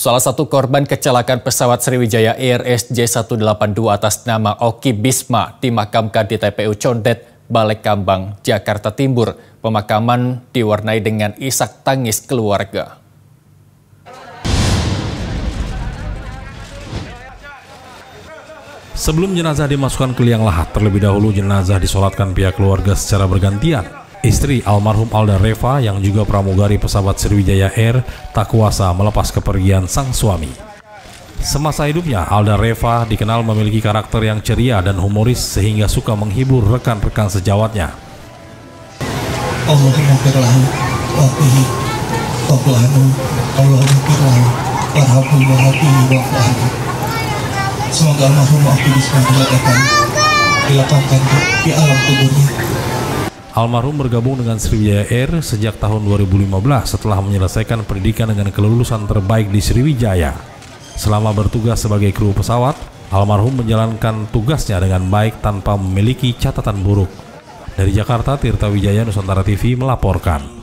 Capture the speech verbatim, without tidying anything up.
Salah satu korban kecelakaan pesawat Sriwijaya Air S J seratus delapan puluh dua atas nama Oki Bisma dimakamkan di T P U Condet, Balekambang, Jakarta Timur. Pemakaman diwarnai dengan isak tangis keluarga. Sebelum jenazah dimasukkan ke liang lahat, terlebih dahulu jenazah disolatkan pihak keluarga secara bergantian. Istri almarhum Alda Reva yang juga pramugari pesawat Sriwijaya Air tak kuasa melepas kepergian sang suami. Semasa hidupnya, Alda Reva dikenal memiliki karakter yang ceria dan humoris sehingga suka menghibur rekan-rekan sejawatnya. Allahumma firlahu wa'fihi wa'fu'anhu Allahumma firlahu warhamhu wa'afihi wa'fu'anhu. Semoga almarhum Oki Bisma akan dilapangkan di alam kuburnya. Almarhum bergabung dengan Sriwijaya Air sejak tahun dua ribu lima belas setelah menyelesaikan pendidikan dengan kelulusan terbaik di Sriwijaya. Selama bertugas sebagai kru pesawat, almarhum menjalankan tugasnya dengan baik tanpa memiliki catatan buruk. Dari Jakarta, Tirta Wijaya, Nusantara T V melaporkan.